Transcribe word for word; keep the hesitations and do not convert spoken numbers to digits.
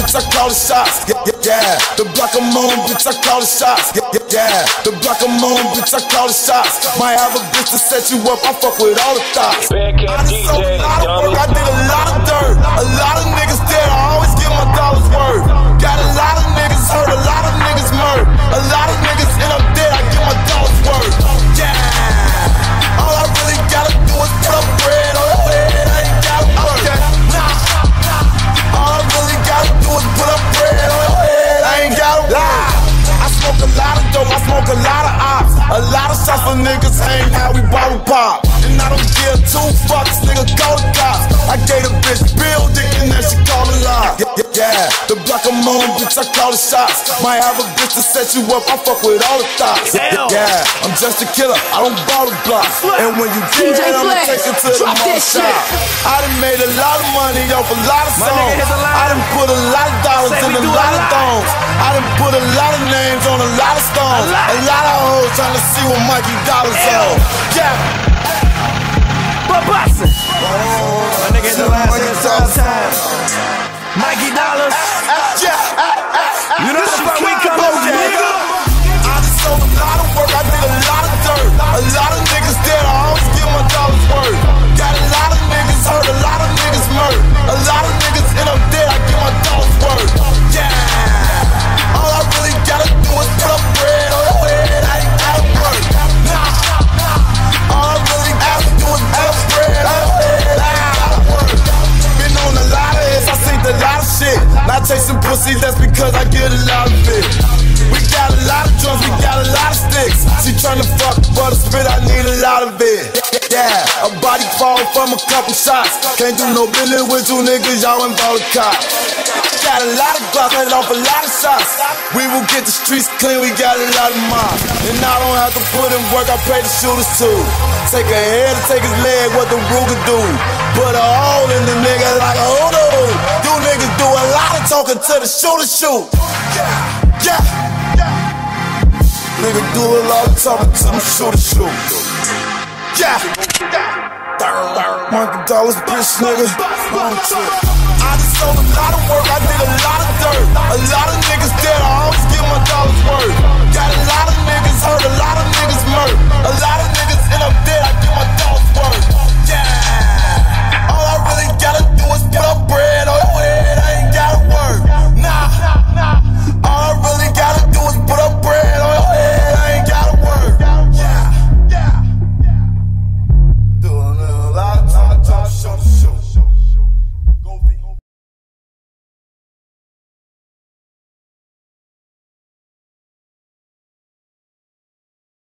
bitch, I call the shots. Yeah, yeah, yeah. The block I'm on, bitch, I call the shots. Yeah, yeah, yeah. The block I'm on, bitch, I call the shots. Might have a bitch to set you up, I fuck with all the thoughts. I did so a lot of work, I did a lot of dirt. A lot of niggas dead, I always get my dollars worth. Got a lot of niggas hurt, a lot of niggas murdered. A lot of niggas end up dead, I get my dollars worth. Yeah. All I really gotta do is put up bread on the head, I ain't gotta work. Nah. All I really gotta do is put up bread on the head, I ain't gotta work. I smoke a lot of dope, I smoke a lot of ops. A lot of shots for niggas ain't how we bottle pop. And I don't give two fucks, nigga, call the cops. I gave a bitch bill, dick, and then she called a lie. Yeah, yeah, yeah, the block I'm on, bitch, I call the shots. Might have a bitch to set you up, I fuck with all the thoughts. Yeah, yeah, I'm just a killer, I don't bottle blocks. And when you get it, I'ma take it to the mall shop. I done made a lot of money off a lot of songs. I done put a lot of dollars in a lot of thongs. I done put a lot of names on a lot of stones. A lot of hoes trying to see what Mikey Dollars on. Yeah. But bustin', my nigga in the last time. Mikey Dollars, you know the fuck we come over, nigga. I just sold a lot of work, I did a lot of dirt. A lot of niggas dead, I always get my dollars worth. Got a lot of niggas hurt, a lot of niggas murdered. A lot of niggas end up dead, I get my dollars worth. Yeah. All I really gotta do is put up bread on the head, I ain't gotta work. Nah. All I really gotta do is put up bread on the head, I ain't gotta work. Been on a lot of hits, I seen a lot of shit. Not chasing pussy, that's because I get a lot of it. We got a lot of drums, we got a lot of sticks. She tryna fuck, but a spit, I need a lot of it. Yeah, a body fall from a couple shots. Can't do no business with you niggas, y'all involve the cops. Got a lot of blocks, let off a lot of shots. We will get the streets clean, we got a lot of mobs. And I don't have to put in work, I pay the shooters too. Take a head and take his leg, what the Ruger do. Put a hole in the nigga like a hoodoo. You niggas do a lot of talking to the shooter shoot. Yeah, yeah. Nigga do a lot of talking to the shooter shoot. Yeah. Mikey Dollars, bitch, nigga. I just sold a lot of work, I did a lot of dirt. A lot of niggas dead, I always get my dollars worth.